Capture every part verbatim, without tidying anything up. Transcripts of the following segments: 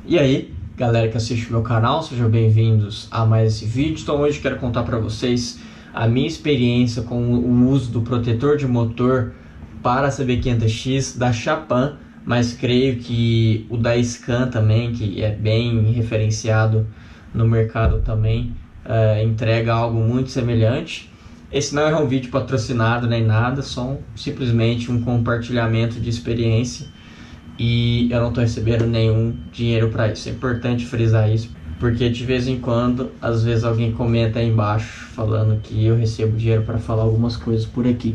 E aí, galera que assiste o meu canal, sejam bem-vindos a mais esse vídeo. Então hoje eu quero contar para vocês a minha experiência com o uso do protetor de motor para a C B quinhentos X da Chapan, mas creio que o da Scan também, que é bem referenciado no mercado também, uh, entrega algo muito semelhante. Esse não é um vídeo patrocinado nem nada, só um, simplesmente um compartilhamento de experiência. E eu não estou recebendo nenhum dinheiro para isso. É importante frisar isso, porque de vez em quando, às vezes alguém comenta aí embaixo falando que eu recebo dinheiro para falar algumas coisas por aqui.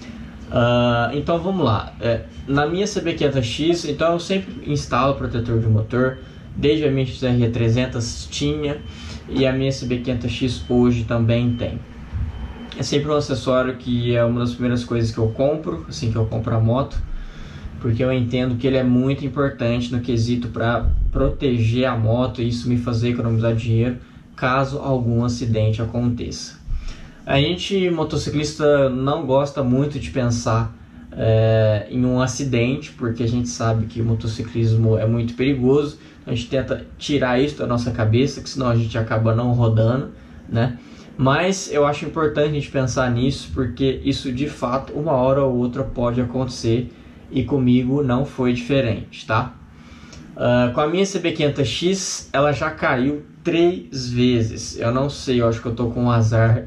Uh, então vamos lá. É, na minha C B quinhentos X, então eu sempre instalo protetor de motor. Desde a minha X R trezentos tinha, e a minha C B quinhentos X hoje também tem. É sempre um acessório que é uma das primeiras coisas que eu compro, assim que eu compro a moto, porque eu entendo que ele é muito importante no quesito para proteger a moto e isso me fazer economizar dinheiro caso algum acidente aconteça. A gente, motociclista, não gosta muito de pensar é, em um acidente, porque a gente sabe que o motociclismo é muito perigoso. A gente tenta tirar isso da nossa cabeça, que senão a gente acaba não rodando, né? Mas eu acho importante a gente pensar nisso, porque isso de fato, uma hora ou outra pode acontecer. E comigo não foi diferente, tá? Uh, com a minha C B quinhentos X, ela já caiu três vezes. Eu não sei, eu acho que eu tô com um azar.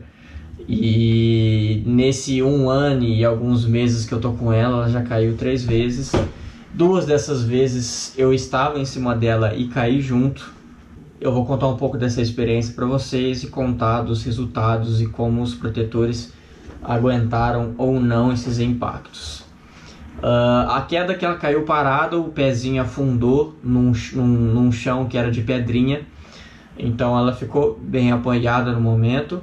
E nesse um ano e alguns meses que eu tô com ela, ela já caiu três vezes. Duas dessas vezes eu estava em cima dela e caí junto. Eu vou contar um pouco dessa experiência para vocês e contar dos resultados e como os protetores aguentaram ou não esses impactos. Uh, a queda que ela caiu parada, o pezinho afundou num, num, num chão que era de pedrinha, então ela ficou bem apoiada no momento,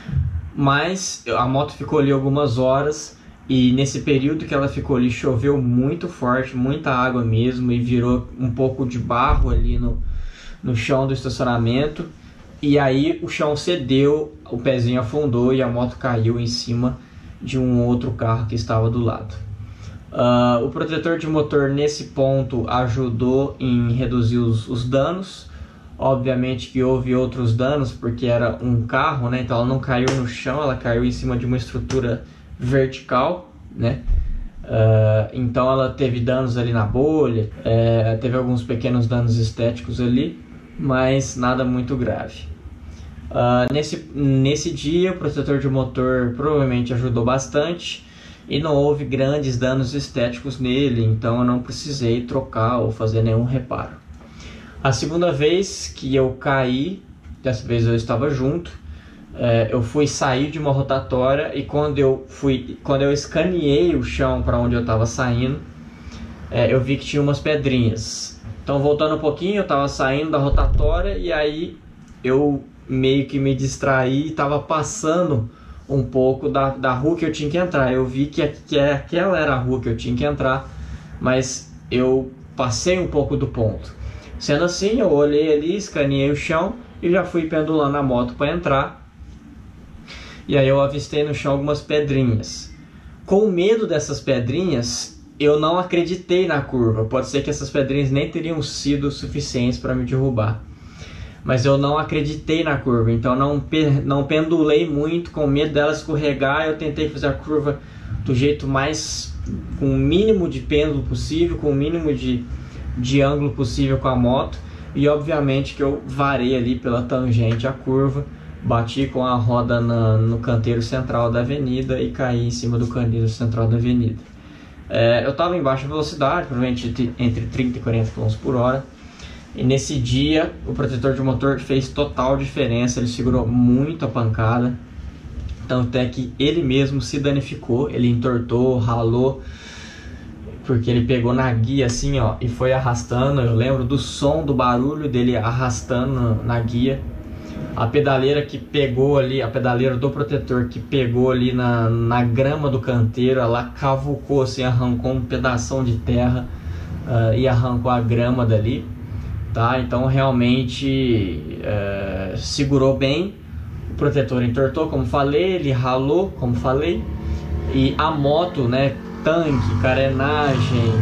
mas a moto ficou ali algumas horas, e nesse período que ela ficou ali choveu muito forte, muita água mesmo, e virou um pouco de barro ali no, no chão do estacionamento, e aí o chão cedeu, o pezinho afundou e a moto caiu em cima de um outro carro que estava do lado. Uh, o protetor de motor nesse ponto ajudou em reduzir os, os danos. Obviamente que houve outros danos porque era um carro, né? Então ela não caiu no chão, ela caiu em cima de uma estrutura vertical, né? Uh, então ela teve danos ali na bolha, é, teve alguns pequenos danos estéticos ali, mas nada muito grave. Uh, nesse, nesse dia o protetor de motor provavelmente ajudou bastante. E não houve grandes danos estéticos nele, então eu não precisei trocar ou fazer nenhum reparo. A segunda vez que eu caí, dessa vez eu estava junto, é, eu fui sair de uma rotatória e quando eu, fui, quando eu escaneei o chão para onde eu estava saindo, é, eu vi que tinha umas pedrinhas. Então voltando um pouquinho, eu estava saindo da rotatória e aí eu meio que me distraí e estava passando um pouco da, da rua que eu tinha que entrar. Eu vi que, que aquela era a rua que eu tinha que entrar, mas eu passei um pouco do ponto. Sendo assim, eu olhei ali, escaneei o chão e já fui pendulando a moto para entrar. E aí eu avistei no chão algumas pedrinhas. Com medo dessas pedrinhas, eu não acreditei na curva. Pode ser que essas pedrinhas nem teriam sido suficientes para me derrubar, mas eu não acreditei na curva, então não, não pendulei muito, com medo dela escorregar. Eu tentei fazer a curva do jeito mais, com o mínimo de pêndulo possível, com o mínimo de, de ângulo possível com a moto, e obviamente que eu varei ali pela tangente a curva, bati com a roda na, no canteiro central da avenida e caí em cima do canteiro central da avenida. É, eu estava em baixa velocidade, provavelmente entre trinta e quarenta quilômetros por hora, e nesse dia o protetor de motor fez total diferença. Ele segurou muito a pancada, tanto é que ele mesmo se danificou, ele entortou, ralou, porque ele pegou na guia assim, ó, e foi arrastando. Eu lembro do som, do barulho dele arrastando na guia. A pedaleira que pegou ali, a pedaleira do protetor que pegou ali na, na grama do canteiro, ela cavucou assim, arrancou um pedação de terra uh, e arrancou a grama dali. Tá? Então realmente é, segurou bem, o protetor entortou, como falei, ele ralou, como falei, e a moto, né, tanque, carenagem,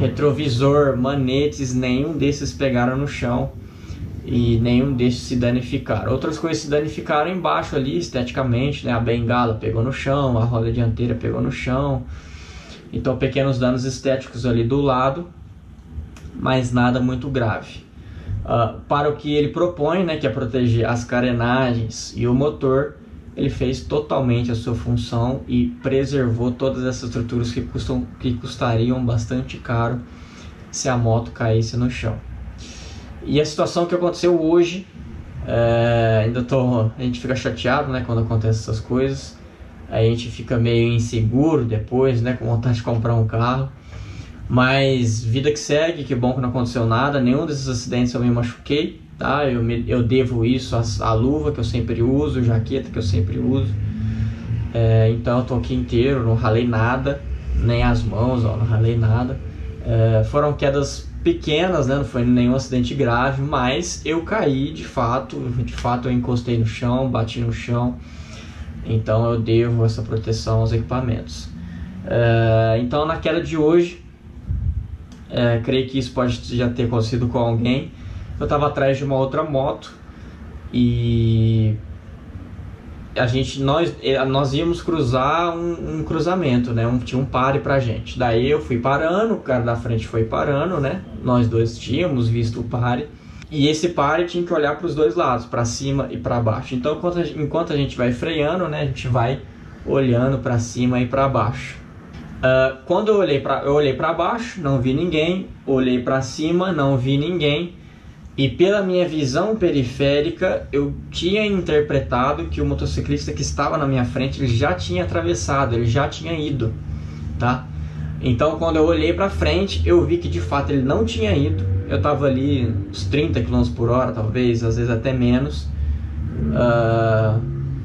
retrovisor, manetes, nenhum desses pegaram no chão e nenhum desses se danificaram. Outras coisas se danificaram embaixo ali, esteticamente, né? A bengala pegou no chão, a roda dianteira pegou no chão. Então pequenos danos estéticos ali do lado, mas nada muito grave. Uh, para o que ele propõe, né, que é proteger as carenagens e o motor, ele fez totalmente a sua função e preservou todas essas estruturas que, custam, que custariam bastante caro se a moto caísse no chão. E a situação que aconteceu hoje, é, ainda tô, a gente fica chateado, né, quando acontecem essas coisas, a gente fica meio inseguro depois, né, com vontade de comprar um carro, mas vida que segue, que bom que não aconteceu nada, nenhum desses acidentes eu me machuquei, tá? Eu, me, eu devo isso à, à luva que eu sempre uso, jaqueta que eu sempre uso, é, então eu tô aqui inteiro, não ralei nada, nem as mãos, ó, não ralei nada, é, foram quedas pequenas, né? Não foi nenhum acidente grave, mas eu caí de fato, de fato eu encostei no chão, bati no chão, então eu devo essa proteção aos equipamentos. É, então na queda de hoje, é, creio que isso pode já ter acontecido com alguém. Eu estava atrás de uma outra moto e a gente, nós, nós íamos cruzar um, um cruzamento, né? Um, tinha um pare pra gente. Daí eu fui parando, o cara da frente foi parando, né? Nós dois tínhamos visto o pare. E esse pare tinha que olhar para os dois lados, para cima e para baixo. Então, enquanto a, gente, enquanto a gente vai freando, né? A gente vai olhando para cima e para baixo. Uh, quando eu olhei para eu olhei para baixo, não vi ninguém. Olhei para cima, não vi ninguém. E pela minha visão periférica, eu tinha interpretado que o motociclista que estava na minha frente, ele já tinha atravessado, ele já tinha ido, tá? Então, quando eu olhei para frente, eu vi que de fato ele não tinha ido. Eu estava ali uns trinta quilômetros por hora, talvez, às vezes até menos. Uh...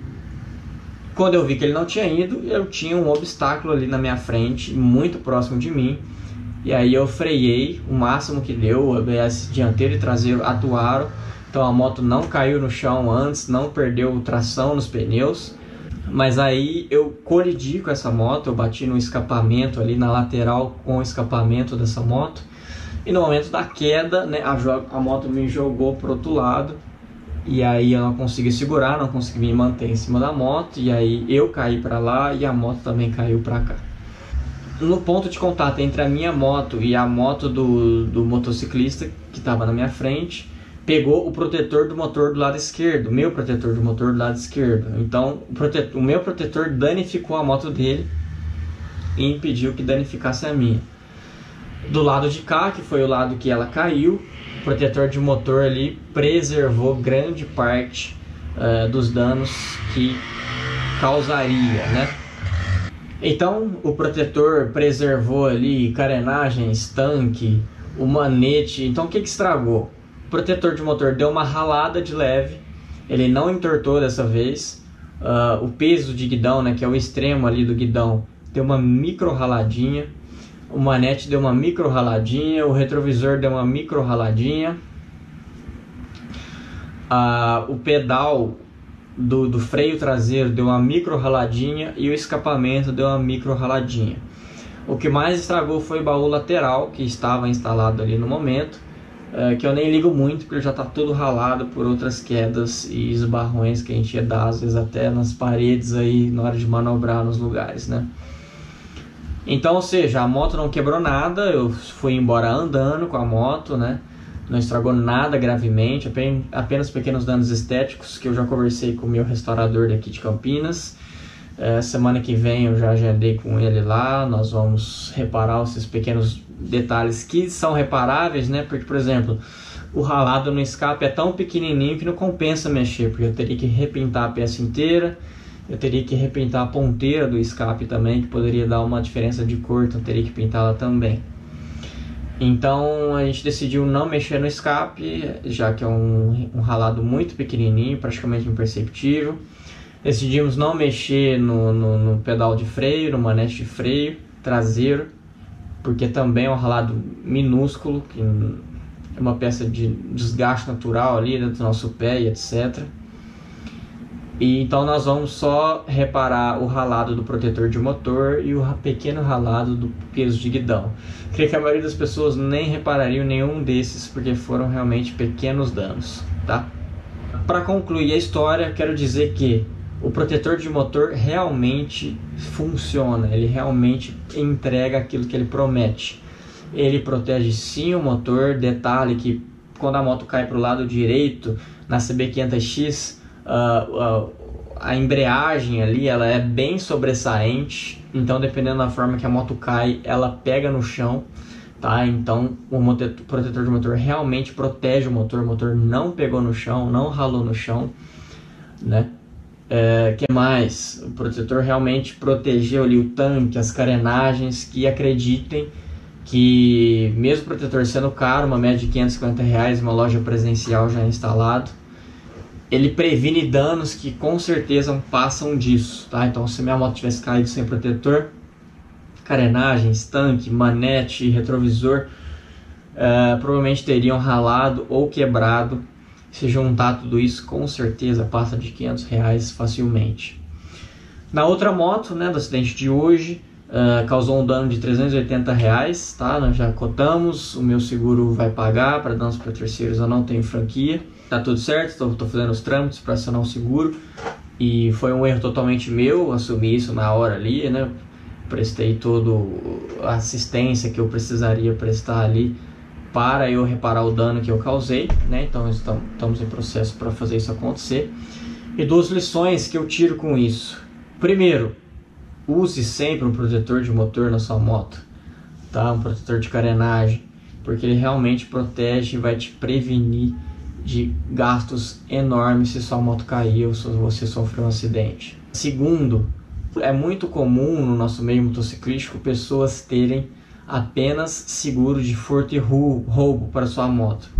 Quando eu vi que ele não tinha ido, eu tinha um obstáculo ali na minha frente, muito próximo de mim. E aí eu freiei o máximo que deu, o A B S dianteiro e traseiro atuaram. Então a moto não caiu no chão antes, não perdeu tração nos pneus. Mas aí eu colidi com essa moto, eu bati no escapamento ali na lateral com o escapamento dessa moto. E no momento da queda, né, a, a moto me jogou para o outro lado. E aí eu não consegui segurar, não consegui me manter em cima da moto. E aí eu caí para lá e a moto também caiu para cá. No ponto de contato entre a minha moto e a moto do, do motociclista que estava na minha frente, pegou o protetor do motor do lado esquerdo, meu protetor do motor do lado esquerdo. Então o, protetor, o meu protetor danificou a moto dele e impediu que danificasse a minha. Do lado de cá, que foi o lado que ela caiu, o protetor de motor ali preservou grande parte uh, dos danos que causaria, né? Então o protetor preservou ali carenagens, tanque, o manete. Então o que que estragou? O protetor de motor deu uma ralada de leve, ele não entortou dessa vez. Uh, o peso de guidão, né, que é o extremo ali do guidão, deu uma micro raladinha. O manete deu uma micro raladinha, o retrovisor deu uma micro raladinha. Uh, o pedal Do, do freio traseiro deu uma micro raladinha e o escapamento deu uma micro raladinha. O que mais estragou foi o baú lateral que estava instalado ali no momento, é, que eu nem ligo muito porque já está todo ralado por outras quedas e esbarrões que a gente ia dar às vezes até nas paredes aí na hora de manobrar nos lugares, né? Então, ou seja, a moto não quebrou nada, eu fui embora andando com a moto, né? Não estragou nada gravemente, apenas pequenos danos estéticos que eu já conversei com o meu restaurador daqui de Campinas. É, semana que vem eu já agendei com ele lá, nós vamos reparar esses pequenos detalhes que são reparáveis, né? Porque, por exemplo, o ralado no escape é tão pequenininho que não compensa mexer, porque eu teria que repintar a peça inteira, eu teria que repintar a ponteira do escape também, que poderia dar uma diferença de cor, então eu teria que pintá-la também. Então a gente decidiu não mexer no escape, já que é um, um ralado muito pequenininho, praticamente imperceptível. Decidimos não mexer no, no, no pedal de freio, no manete de freio traseiro, porque também é um ralado minúsculo, que é uma peça de desgaste natural ali dentro do nosso pé e etcétera. E então nós vamos só reparar o ralado do protetor de motor e o pequeno ralado do peso de guidão. Creio que a maioria das pessoas nem reparariam nenhum desses porque foram realmente pequenos danos, tá? Para concluir a história, quero dizer que o protetor de motor realmente funciona, ele realmente entrega aquilo que ele promete. Ele protege sim o motor, detalhe que quando a moto cai para o lado direito, na C B quinhentos X, uh, uh, a embreagem ali ela é bem sobressaente, então dependendo da forma que a moto cai, ela pega no chão, tá? Então o motor, protetor de motor realmente protege o motor, o motor não pegou no chão, não ralou no chão, né? É, que mais? O protetor realmente protegeu ali o tanque, as carenagens, que acreditem que mesmo o protetor sendo caro, uma média de quinhentos e cinquenta reais, uma loja presencial já instalado, ele previne danos que com certeza passam disso, tá? Então se minha moto tivesse caído sem protetor, carenagens, tanque, manete, retrovisor, é, provavelmente teriam ralado ou quebrado. Se juntar tudo isso, com certeza passa de quinhentos reais facilmente. Na outra moto, né, do acidente de hoje, uh, causou um dano de trezentos e oitenta reais, tá? Nós já cotamos, o meu seguro vai pagar. Para danos para terceiros eu não tenho franquia. Tá tudo certo, estou fazendo os trâmites para acionar o seguro. E foi um erro totalmente meu, assumi isso na hora ali, né? Prestei toda a assistência que eu precisaria prestar ali para eu reparar o dano que eu causei, né? Então estamos em processo para fazer isso acontecer. E duas lições que eu tiro com isso. Primeiro, use sempre um protetor de motor na sua moto, tá? Um protetor de carenagem, porque ele realmente protege e vai te prevenir de gastos enormes se sua moto cair ou se você sofrer um acidente. Segundo, é muito comum no nosso meio motociclístico pessoas terem apenas seguro de furto e roubo para sua moto.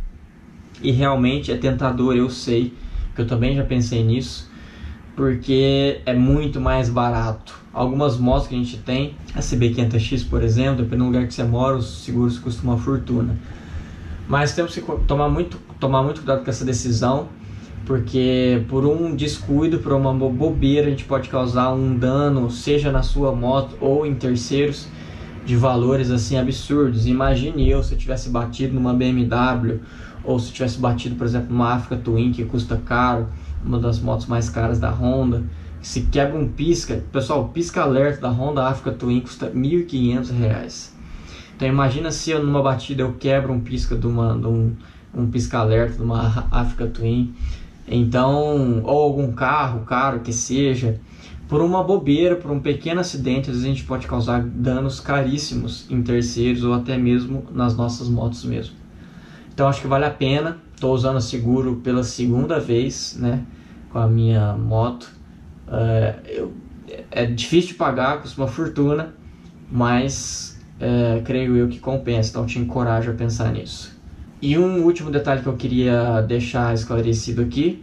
E realmente é tentador, eu sei, que eu também já pensei nisso, porque é muito mais barato. Algumas motos que a gente tem, a C B quinhentos X, por exemplo, dependendo do lugar que você mora, os seguros custam uma fortuna. Mas temos que tomar muito, tomar muito cuidado com essa decisão, porque por um descuido, por uma bobeira, a gente pode causar um dano, seja na sua moto ou em terceiros, de valores assim absurdos. Imagine eu se eu tivesse batido numa B M W, ou se eu tivesse batido, por exemplo, numa Africa Twin, que custa caro, uma das motos mais caras da Honda. Se quebra um pisca, pessoal, o pisca alerta da Honda Africa Twin custa mil e quinhentos reais. Então imagina se eu numa batida eu quebro um pisca de, uma, de um, um pisca alerta de uma Africa Twin. Então, ou algum carro caro que seja, por uma bobeira, por um pequeno acidente, às vezes a gente pode causar danos caríssimos em terceiros ou até mesmo nas nossas motos mesmo. Então acho que vale a pena. Estou usando seguro pela segunda vez, né, com a minha moto. É, eu, é difícil de pagar, custa uma fortuna, mas é, creio eu que compensa, então te encorajo a pensar nisso. E um último detalhe que eu queria deixar esclarecido aqui: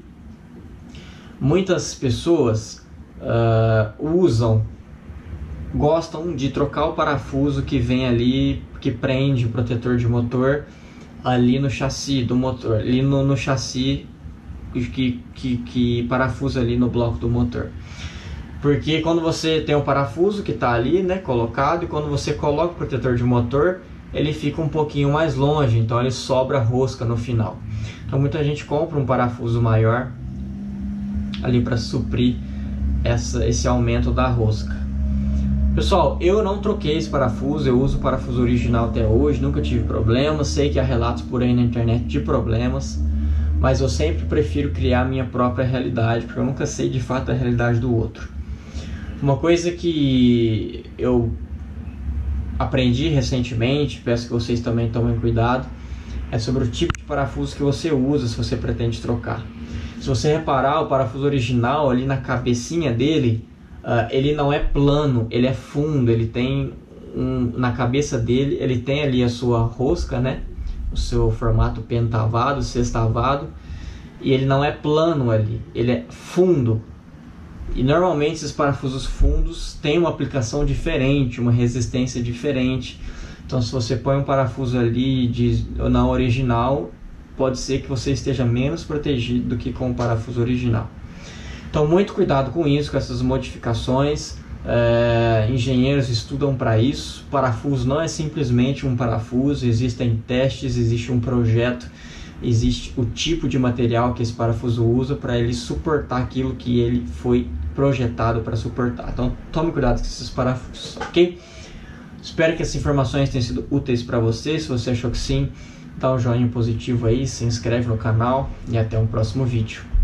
muitas pessoas uh, usam, gostam de trocar o parafuso que vem ali, que prende o protetor de motor ali no chassi do motor, ali no, no chassi que, que, que parafusa ali no bloco do motor. Porque quando você tem um parafuso que está ali, né, colocado, e quando você coloca o protetor de motor, ele fica um pouquinho mais longe, então ele sobra rosca no final. Então muita gente compra um parafuso maior ali para suprir essa, esse aumento da rosca. Pessoal, eu não troquei esse parafuso, eu uso o parafuso original até hoje, nunca tive problemas. Sei que há relatos por aí na internet de problemas, mas eu sempre prefiro criar a minha própria realidade, porque eu nunca sei de fato a realidade do outro. Uma coisa que eu aprendi recentemente, peço que vocês também tomem cuidado, é sobre o tipo de parafuso que você usa se você pretende trocar. Se você reparar, o parafuso original ali na cabecinha dele, uh, ele não é plano, ele é fundo, ele tem um, na cabeça dele, ele tem ali a sua rosca, né? O seu formato pentavado, sextavado, e ele não é plano ali, ele é fundo. E normalmente esses parafusos fundos têm uma aplicação diferente, uma resistência diferente. Então se você põe um parafuso ali de, na original, pode ser que você esteja menos protegido do que com o parafuso original. Então muito cuidado com isso, com essas modificações. É, engenheiros estudam para isso. Parafuso não é simplesmente um parafuso, existem testes, existe um projeto, existe o tipo de material que esse parafuso usa para ele suportar aquilo que ele foi projetado para suportar. Então tome cuidado com esses parafusos, ok? Espero que essas informações tenham sido úteis para você. Se você achou que sim, dá um joinha positivo aí, se inscreve no canal e até um próximo vídeo.